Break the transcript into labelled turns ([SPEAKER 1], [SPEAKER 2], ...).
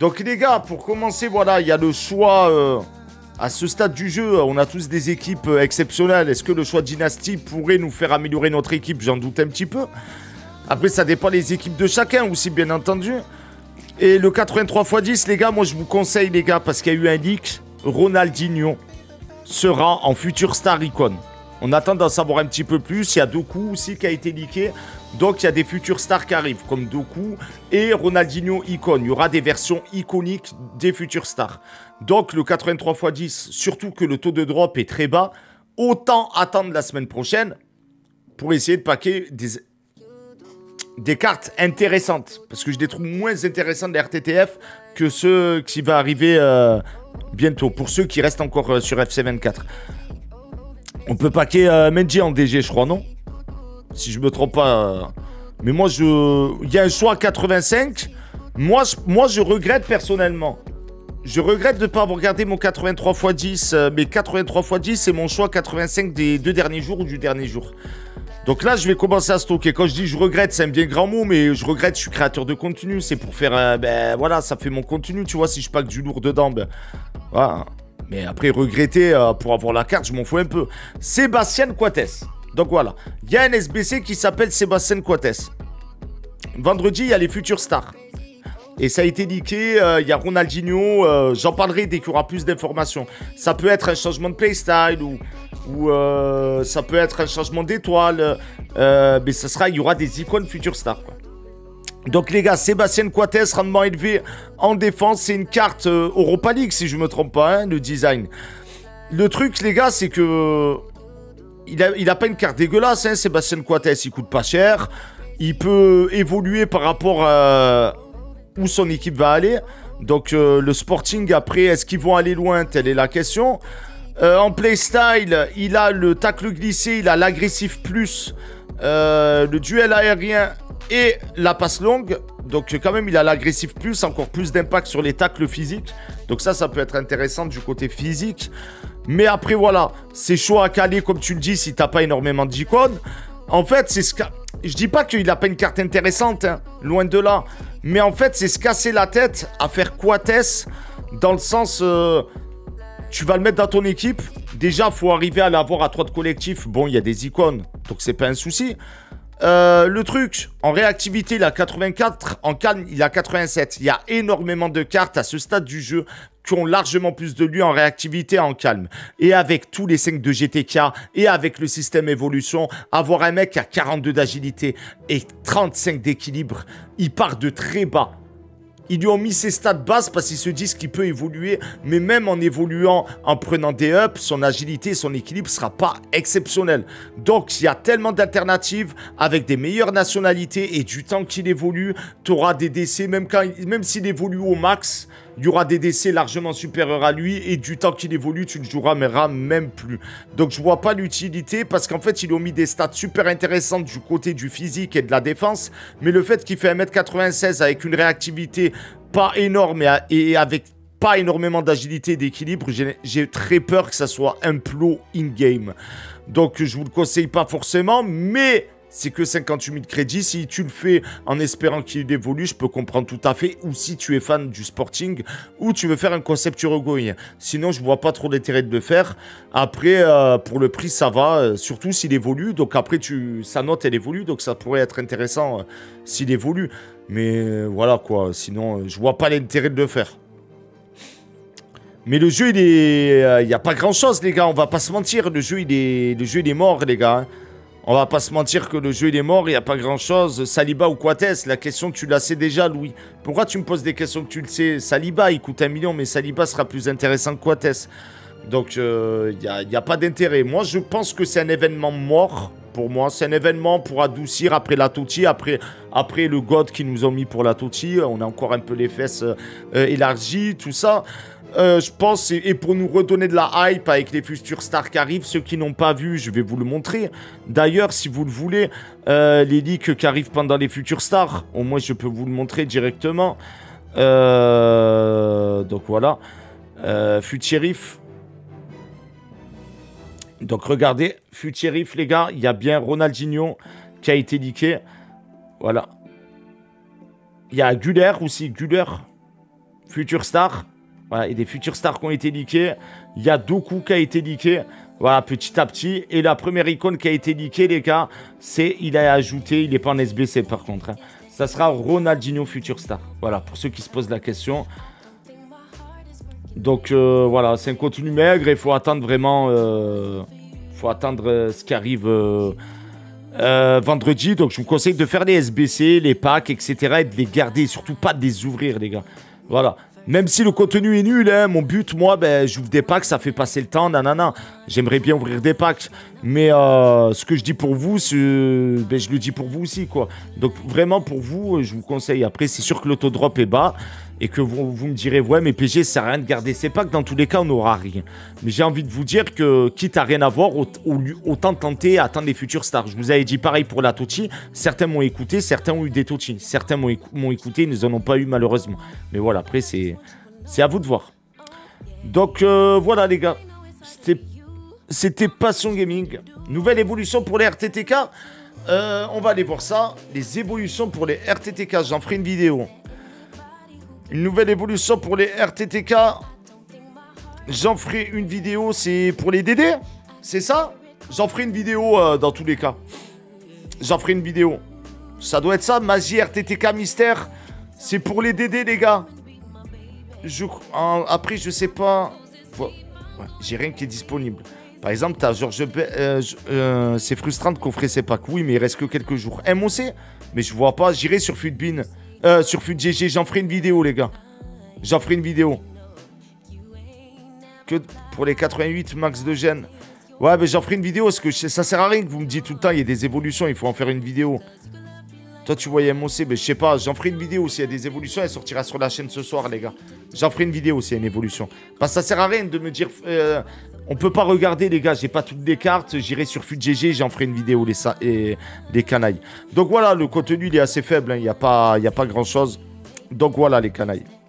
[SPEAKER 1] Donc les gars, pour commencer, voilà, il y a le choix... à ce stade du jeu, on a tous des équipes exceptionnelles. Est-ce que le choix de Dynasty pourrait nous faire améliorer notre équipe? J'en doute un petit peu. Après, ça dépend des équipes de chacun aussi, bien entendu. Et le 83x10, les gars, moi je vous conseille, les gars, parce qu'il y a eu un leak, Ronaldinho sera en future star icon. On attend d'en savoir un petit peu plus. Il y a Doku aussi qui a été leaké. Donc il y a des futures stars qui arrivent, comme Doku et Ronaldinho icon. Il y aura des versions iconiques des futures stars. Donc le 83x10, surtout que le taux de drop est très bas, autant attendre la semaine prochaine pour essayer de paquer des cartes intéressantes. Parce que je les trouve moins intéressantes des RTTF que ceux qui vont arriver bientôt. Pour ceux qui restent encore sur FC24. On peut paquer Mendy en DG, je crois, non? Si je me trompe pas. Mais moi, il y a un choix à 85. Moi, je regrette personnellement. Je regrette de ne pas avoir gardé mon 83x10. Mais 83x10, c'est mon choix 85 des 2 derniers jours ou du dernier jour. Donc là, je vais commencer à stocker. Quand je dis je regrette, c'est un bien grand mot, mais je regrette, je suis créateur de contenu. C'est pour faire... ben voilà, ça fait mon contenu, tu vois, si je pack du lourd dedans, ben... Voilà. Mais après, regretter pour avoir la carte, je m'en fous un peu. Sébastien Coates. Donc voilà. Il y a un SBC qui s'appelle Sébastien Coates. Vendredi, il y a les futures stars. Et ça a été leaké. Il y a Ronaldinho. J'en parlerai dès qu'il y aura plus d'informations. Ça peut être un changement de playstyle ou ça peut être un changement d'étoile. Mais ça sera, il y aura des icônes futures stars, quoi. Donc les gars, Sébastien Coates, rendement élevé en défense, c'est une carte Europa League si je me trompe pas, hein, le design. Le truc les gars, c'est que il a pas une carte dégueulasse, hein, Sébastien Coates, il coûte pas cher, il peut évoluer par rapport à où son équipe va aller. Donc le Sporting après, est-ce qu'ils vont aller loin? Telle est la question. En playstyle, il a le tacle glissé, il a l'agressif plus, le duel aérien et la passe longue. Donc quand même il a l'agressif plus, encore plus d'impact sur les tacles physiques. Donc ça peut être intéressant du côté physique. Mais après voilà, c'est chaud à caler comme tu le dis si t'as pas énormément d'icônes. En fait c'est ce que... Je dis pas qu'il a pas une carte intéressante, hein, loin de là. Mais en fait c'est se casser la tête à faire Coates dans le sens... tu vas le mettre dans ton équipe. Déjà il faut arriver à l'avoir à 3 de collectif. Bon il y a des icônes, donc c'est pas un souci. Le truc, en réactivité, il a 84, en calme, il a 87. Il y a énormément de cartes à ce stade du jeu qui ont largement plus de lui en réactivité en calme. Et avec tous les 5 de GTK et avec le système évolution, avoir un mec qui a 42 d'agilité et 35 d'équilibre, il part de très bas. Ils lui ont mis ses stats basses parce qu'ils se disent qu'il peut évoluer. Mais même en évoluant, en prenant des ups, son agilité, son équilibre ne sera pas exceptionnel. Donc, il y a tellement d'alternatives avec des meilleures nationalités et du temps qu'il évolue. Tu auras des décès, même s'il évolue au max, il y aura des décès largement supérieurs à lui. Et du temps qu'il évolue, tu ne joueras même plus. Donc, je ne vois pas l'utilité parce qu'en fait, ils lui ont mis des stats super intéressantes du côté du physique et de la défense. Mais le fait qu'il fait 1m96 avec une réactivité pas énorme et avec pas énormément d'agilité et d'équilibre, j'ai très peur que ça soit un plot in-game. Donc, je vous le conseille pas forcément, mais c'est que 58 000 crédits. Si tu le fais en espérant qu'il évolue, je peux comprendre tout à fait. Ou si tu es fan du Sporting, ou tu veux faire un concept Uruguayen. Sinon, je vois pas trop l'intérêt de le faire. Après, pour le prix, ça va. Surtout s'il évolue. Donc après, sa note, elle évolue. Donc ça pourrait être intéressant s'il évolue. Mais voilà quoi. Sinon, je vois pas l'intérêt de le faire. Mais le jeu, il n'y a pas grand-chose, les gars. On va pas se mentir. Le jeu, il est mort, les gars. Hein. On va pas se mentir que le jeu il est mort, il n'y a pas grand chose. Saliba ou Coates, la question tu la sais déjà, Louis. Pourquoi tu me poses des questions que tu le sais? Saliba il coûte 1 million, mais Saliba sera plus intéressant que Coates. Donc il n'y a pas d'intérêt. Moi je pense que c'est un événement mort pour moi. C'est un événement pour adoucir après la Totti, après le God qu'ils nous ont mis pour la Totti. On a encore un peu les fesses élargies, tout ça. Je pense, et pour nous redonner de la hype avec les futurs stars qui arrivent, ceux qui n'ont pas vu, je vais vous le montrer. D'ailleurs, si vous le voulez, les leaks qui arrivent pendant les futurs stars, au moins je peux vous le montrer directement. Donc voilà, Futurif. Donc regardez, Futurif les gars, il y a bien Ronaldinho qui a été leaké. Voilà. Il y a Güler aussi, Güler. Future Star. Voilà, et des Future Stars qui ont été leakés. Il y a Doku qui a été leaké. Voilà, petit à petit. Et la première icône qui a été leakée, les gars, c'est, il a ajouté, il n'est pas en SBC par contre. Hein. Ça sera Ronaldinho Future Star. Voilà, pour ceux qui se posent la question. Donc voilà, c'est un contenu maigre. Il faut attendre vraiment... faut attendre ce qui arrive vendredi. Donc je vous conseille de faire les SBC, les packs, etc. Et de les garder. Surtout pas de les ouvrir, les gars. Voilà. Même si le contenu est nul, hein, mon but, moi, ben, j'ouvre des packs, ça fait passer le temps, nanana. J'aimerais bien ouvrir des packs. Mais ce que je dis pour vous, ben, je le dis pour vous aussi, quoi. Donc vraiment, pour vous, je vous conseille. Après, c'est sûr que l'autodrop est bas. Et que vous me direz, ouais, mais PG, ça sert à rien de garder ces packs. Dans tous les cas, on n'aura rien. Mais j'ai envie de vous dire que, quitte à rien avoir, autant tenter à attendre les futures stars. Je vous avais dit pareil pour la Tochi. Certains m'ont écouté, certains ont eu des Tochi. Certains m'ont écouté, ils ne en ont pas eu malheureusement. Mais voilà, après, c'est à vous de voir. Donc, voilà, les gars. C'était Passion Gaming. Nouvelle évolution pour les RTTK. On va aller voir ça. Les évolutions pour les RTTK. J'en ferai une vidéo. Une nouvelle évolution pour les RTTK. J'en ferai une vidéo, c'est pour les DD. C'est ça? J'en ferai une vidéo dans tous les cas. J'en ferai une vidéo. Ça doit être ça, Magie RTTK Mystère. C'est pour les DD, les gars. Après, je sais pas. Ouais, j'ai rien qui est disponible. Par exemple, t'as Georges... c'est frustrant de coffrer ses packs. Oui, mais il reste que quelques jours. MOC? Mais je vois pas. J'irai sur Futbin. Sur FutGG, j'en ferai une vidéo, les gars. J'en ferai une vidéo. Que pour les 88 max de gènes. Ouais, mais j'en ferai une vidéo parce que ça sert à rien que vous me dites tout le temps, il y a des évolutions, il faut en faire une vidéo. Toi, tu voyais MOC, mais je sais pas, j'en ferai une vidéo. S'il y a des évolutions, elle sortira sur la chaîne ce soir, les gars. J'en ferai une vidéo s'il y a une évolution. Parce que ça sert à rien de me dire... on peut pas regarder, les gars, j'ai pas toutes les cartes. J'irai sur FutGG, j'en ferai une vidéo, les canailles. Donc voilà, le contenu, il est assez faible, hein. Il n'y a pas grand-chose. Donc voilà, les canailles.